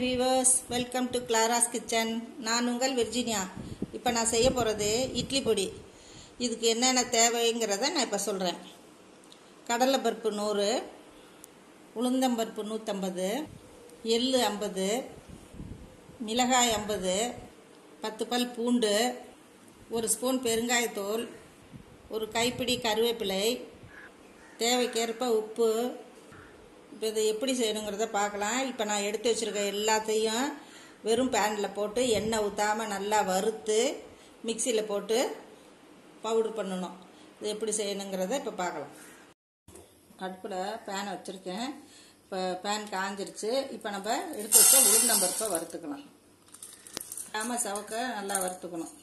Viewers, welcome to Clara's kitchen. நான் உங்கள் Virginia. இப்போ நான் செய்ய போகிறது இட்லி பொடி. இதுக்கு என்னென்ன தேவைங்கிறத நான் இப்போ சொல்கிறேன். கடலைப்பருப்பு 100, உளுந்தம்பருப்பு 150, எள்ளு 50, மிளகாய் 50, 10 பல் பூண்டு, 1 ஸ்பூன் பெருங்காயத்தூள், 1 கைப்பிடி கருவேப்பிலை, தேவைக்கேற்ப உப்பு. இப்போ இதை எப்படி செய்யணுங்கிறத பார்க்கலாம். இப்போ நான் எடுத்து வச்சுருக்க எல்லாத்தையும் வெறும் பேனில் போட்டு எண்ணெய் ஊற்றாமல் நல்லா வறுத்து மிக்சியில் போட்டு பவுடர் பண்ணணும். இது எப்படி செய்யணுங்கிறத இப்போ பார்க்கலாம். அடுப்பில் பேனை வச்சுருக்கேன். இப்போ பேன் காஞ்சிருச்சு. இப்போ நம்ம எடுத்து வச்ச உளுந்தம்பருப்பை வறுத்துக்கலாம். ஆமாம், சவக்க நல்லா வறுத்துக்கணும்.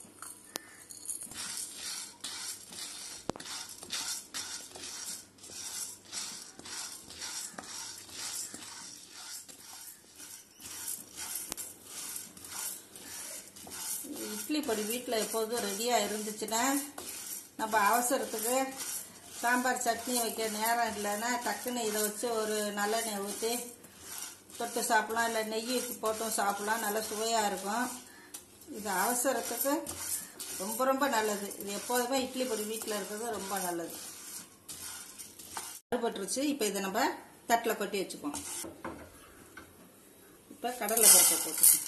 இட்லி பொடி வீட்டில் எப்போதும் ரெடியாக இருந்துச்சுன்னா நம்ம அவசரத்துக்கு சாம்பார் சட்னி வைக்க நேரம் இல்லைன்னா டக்குன்னு இதை வச்சு ஒரு நல்லெண்ணெய் ஊற்றி தொட்டு சாப்பிட்லாம், இல்லை நெய் போட்டும் சாப்பிட்லாம். நல்லா சுவையாக இருக்கும். இது அவசரத்துக்கு ரொம்ப ரொம்ப நல்லது. இது எப்போதுமே இட்லி பொடி வீட்டில் இருக்கிறது ரொம்ப நல்லது. அறுபட்டுருச்சு. இப்போ இதை நம்ம தட்டில் கொட்டி வச்சுப்போம். இப்போ கடலை பருப்பை போட்டுப்போம்.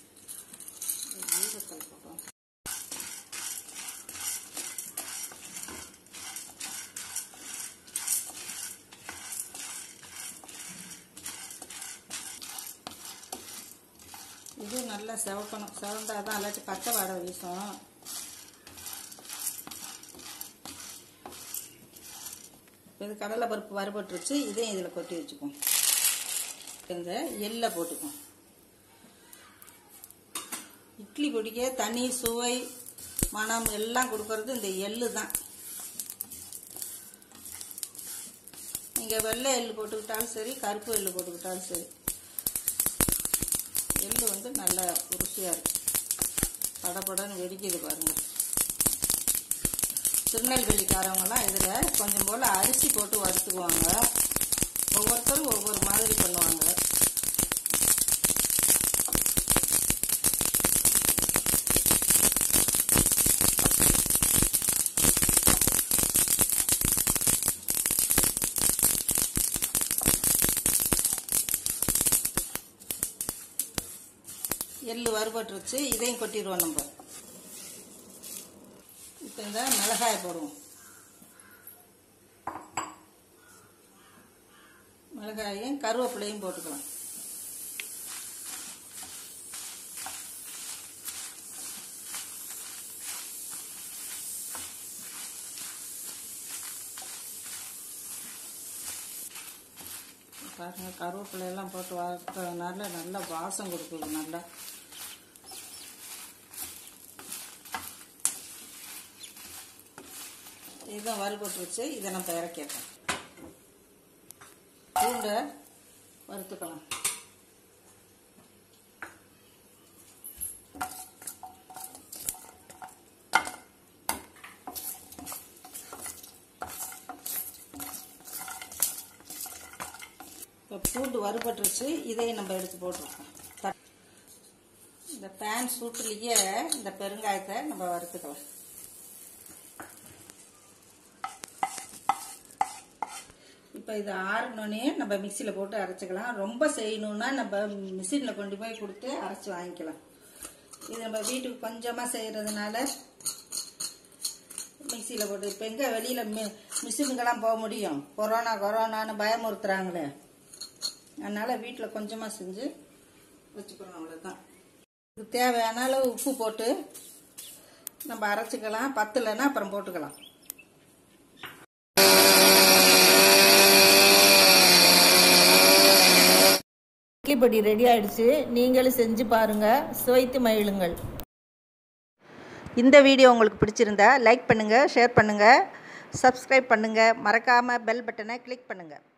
இது நல்லா செவக்கணும். செவந்தால் தான் இல்லாட்டி பச்சை வாடை வீசும். இது கடலை பருப்பு வறுபட்டுருச்சு. இதையும் இதில் கொட்டி வச்சுப்போம். இந்த எள்ளை போட்டுப்போம். இட்லி பொடிக்க தனி சுவை, மனம் எல்லாம் கொடுக்கறது இந்த எள்ளு தான். நீங்கள் வெள்ளை எள்ளு போட்டுக்கிட்டாலும் சரி, கருப்பு எள்ளு போட்டுக்கிட்டாலும் சரி, எள்ளு வந்து நல்லா ருசியாக இருக்கு. படப்படன்னு வெடிக்குது பாருங்கள். திருநெல்வேலிக்காரவங்கலாம் இதில் கொஞ்சம் போல் அரிசி போட்டு வறுத்துக்குவாங்க. ஒவ்வொருத்தரும் ஒவ்வொரு மாதிரி பண்ணுவாங்க. எள்ளு வறுபட்டுருச்சு. இதையும் கொட்டிடுவோம் நம்ம. இப்போ இந்த மிளகாயை போடுவோம். மிளகாயும் கருவேப்பிலையும் போட்டுக்கலாம். பாருங்க, கருவேப்பிலையெல்லாம் போட்டு வறுக்கிறதுனால நல்லா வாசம் கொடுக்குது. நல்லா இதுதான் வறுபட்டு வச்சு இதை நம்ம இறக்கிட்டோம். பூண்டை வறுத்துக்கலாம். இப்போ பூண்டு வறுபட்டுருச்சு. இதையும் நம்ம எடுத்து போட்டுருக்கோம். இந்த பேன் சூட்டுலேயே இந்த பெருங்காயத்தை நம்ம வறுத்துக்கலாம். இப்போ இது ஆறுனோடனே நம்ம மிக்சியில் போட்டு அரைச்சிக்கலாம். ரொம்ப செய்யணும்னா நம்ம மிஷினில் கொண்டு போய் கொடுத்து அரைச்சி வாங்கிக்கலாம். இது நம்ம வீட்டுக்கு கொஞ்சமாக செய்கிறதுனால மிக்சியில் போட்டு. இப்போ எங்கே வெளியில் மிஷினுக்கெல்லாம் போக முடியும்? கொரோனான்னு பயமுறுத்துறாங்களே. அதனால் வீட்டில் கொஞ்சமாக செஞ்சு வச்சுக்கிறோம். அவ்வளோதான். இது தேவையான அளவு உப்பு போட்டு நம்ம அரைச்சிக்கலாம். பத்தலைன்னா அப்புறம் போட்டுக்கலாம். இட்லி பொடி ரெடி ஆயிடுச்சு. நீங்களும் செஞ்சு பாருங்கள், சுவைத்து மகிழுங்கள். இந்த வீடியோ உங்களுக்கு பிடிச்சிருந்தா லைக் பண்ணுங்கள், ஷேர் பண்ணுங்கள், சப்ஸ்கிரைப் பண்ணுங்கள். மறக்காமல் பெல் பட்டனை கிளிக் பண்ணுங்கள்.